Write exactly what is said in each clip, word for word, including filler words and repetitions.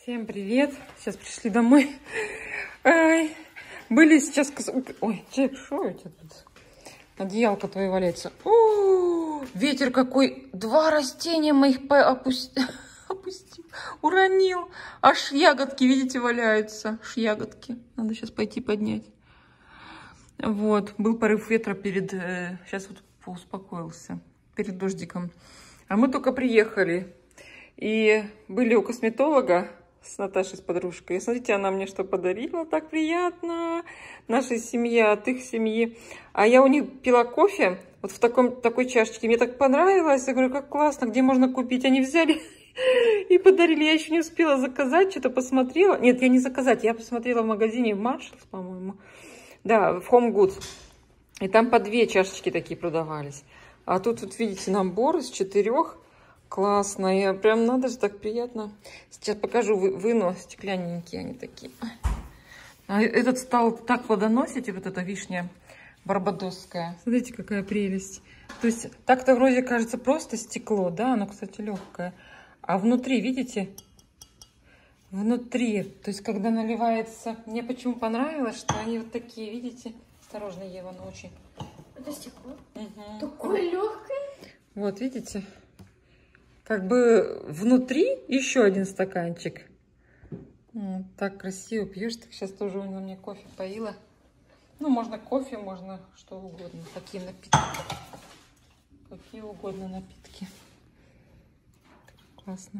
Всем привет! Сейчас пришли домой. Ай, были сейчас... Ой, Джек, что у тебя тут? Одеялко твое валяется. О, ветер какой! Два растения моих опустил. Опустил. Уронил. Аж ягодки, видите, валяются. Аж ягодки. Надо сейчас пойти поднять. Вот. Был порыв ветра перед... Сейчас вот успокоился. Перед дождиком. А мы только приехали. И были у косметолога с Наташей, с подружкой. И смотрите, она мне что подарила. Так приятно. Наша семья от их семьи. А я у них пила кофе. Вот в таком, такой чашечке. Мне так понравилось. Я говорю, как классно. Где можно купить? Они взяли и подарили. Я еще не успела заказать. Что-то посмотрела. Нет, я не заказать. Я посмотрела в магазине в Marshalls, по-моему. Да, в Home Goods. И там по две чашечки такие продавались. А тут, вот видите, набор из четырех. Классно. Я прям, надо же, так приятно. Сейчас покажу, вы, выну. Стеклянненькие они такие. А этот стал так плодоносить, и вот эта вишня барбадосская. Смотрите, какая прелесть. То есть, так-то вроде кажется просто стекло, да? Оно, кстати, легкое. А внутри, видите? Внутри. То есть, когда наливается... Мне почему понравилось, что они вот такие, видите? Осторожно, Ева, оно очень... Это стекло? Угу. Такое легкое. Вот, видите? Как бы внутри еще один стаканчик. Вот, так красиво пьешь. Так сейчас тоже у меня кофе поила. Ну, можно кофе, можно что угодно. Какие напитки. Какие угодно напитки. Классно.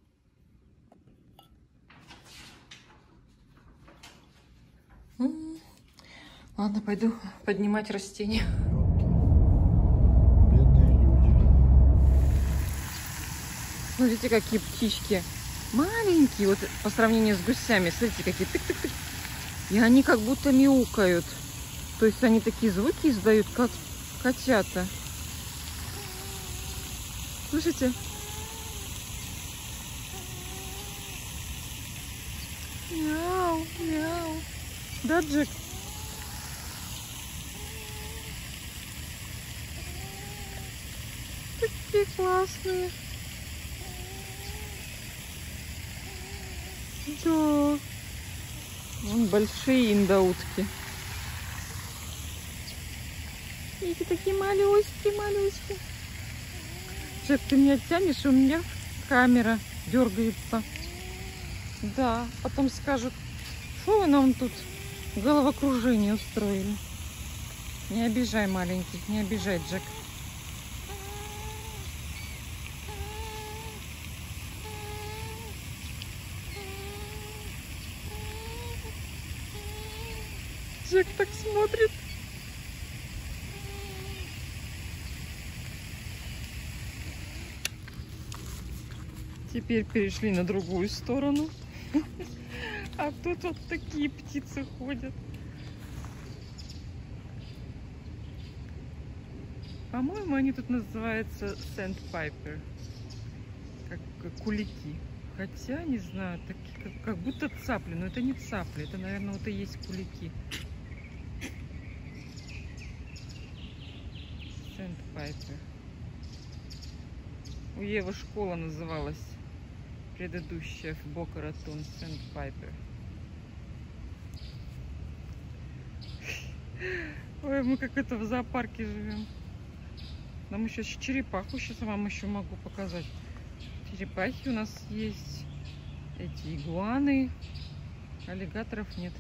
М-м-м. Ладно, пойду поднимать растения. Смотрите, какие птички. Маленькие, вот по сравнению с гусями. Смотрите, какие тык-тык-тык. И они как будто мяукают. То есть они такие звуки издают, как котята. Слышите? Мяу, мяу. Да, Джек? Такие классные. Да. Вон большие индаутки. Видите, такие малюськи, малюськи. Джек, ты меня тянешь, у меня камера дергается. Да, потом скажут, что вы нам тут головокружение устроили. Не обижай маленьких, не обижай, Джек. Джек так смотрит. Теперь перешли на другую сторону. А тут вот такие птицы ходят. По-моему, они тут называются Sandpiper. Как, как кулики. Хотя, не знаю, такие, как, как будто цапли. Но это не цапли. Это, наверное, вот и есть кулики. Sandpiper. У Евы школа называлась предыдущая в Бока-Ратон. Sandpiper. Ой, мы как это в зоопарке живем. Нам еще черепаху сейчас вам еще могу показать. Черепахи у нас есть. Эти игуаны. Аллигаторов нет.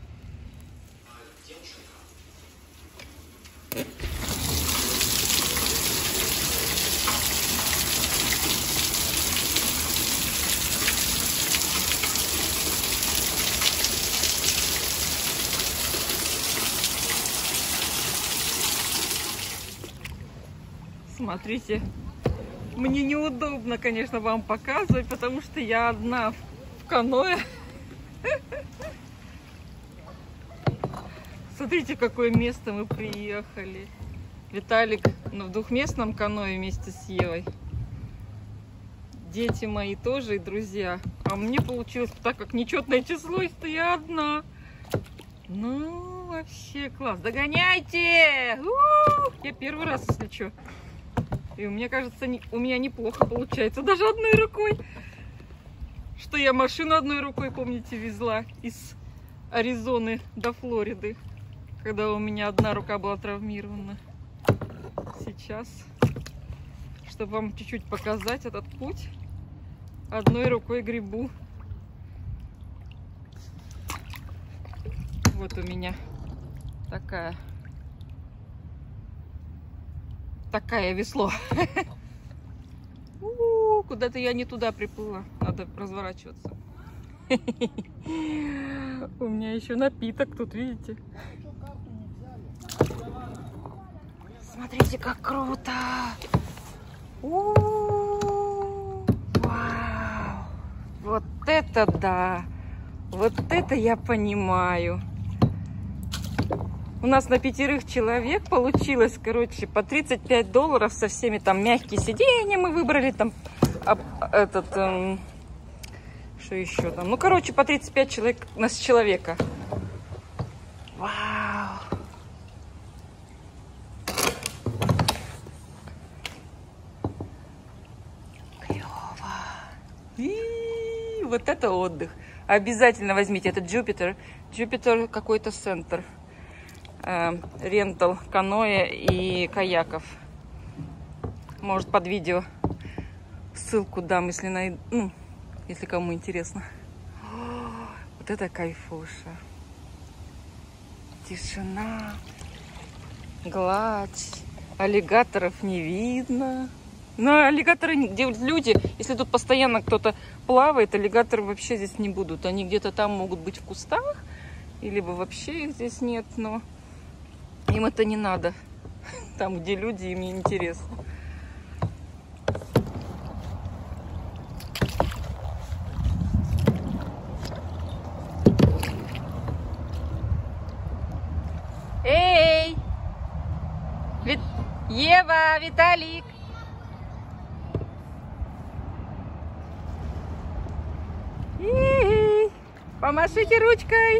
Смотрите, мне неудобно, конечно, вам показывать, потому что я одна в каноэ. Смотрите, какое место мы приехали. Виталик ну, в двухместном каноэ вместе с Евой. Дети мои тоже и друзья. А мне получилось, так как нечетное число, что я одна. Ну, вообще класс. Догоняйте! У-у-у! Я первый раз, если что. И мне кажется, не, у меня неплохо получается. Даже одной рукой. что я машину одной рукой, помните, везла из Аризоны до Флориды, когда у меня одна рука была травмирована. Сейчас, чтобы вам чуть-чуть показать этот путь, одной рукой гребу. Вот у меня такая такая весло. Куда-то я не туда приплыла. Надо разворачиваться. У меня еще напиток тут, видите? Смотрите, как круто! У-у-у! Вау! Вот это да! Вот это я понимаю! У нас на пятерых человек получилось, короче, по тридцать пять долларов со всеми там мягкие сиденья мы выбрали, там а, этот, эм, что еще там, ну, короче, по тридцать пять человек на человека. Вау! Клево! И вот это отдых! Обязательно возьмите, это Jupiter, Jupiter какой-то центр. Рентал каноэ и каяков. Может, под видео ссылку дам, если найду, ну, если кому интересно. О, вот это кайфуша. Тишина, гладь, аллигаторов не видно. Но аллигаторы, где люди, если тут постоянно кто-то плавает, аллигаторы вообще здесь не будут. Они где-то там могут быть в кустах, либо вообще их здесь нет, но им это не надо. Там, где люди, им не интересно. Эй! Вит... Ева, Виталик! И-и-и! Помашите ручкой!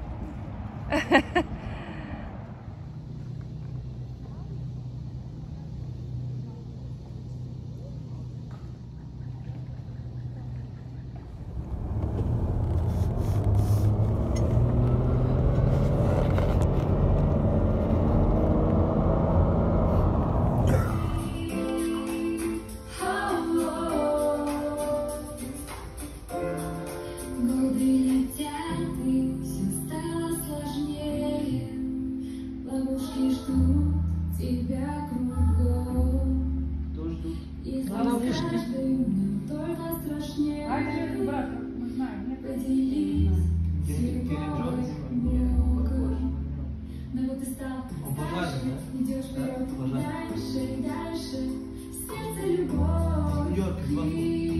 Идешь вперед, дальше, дальше, сердце любовь.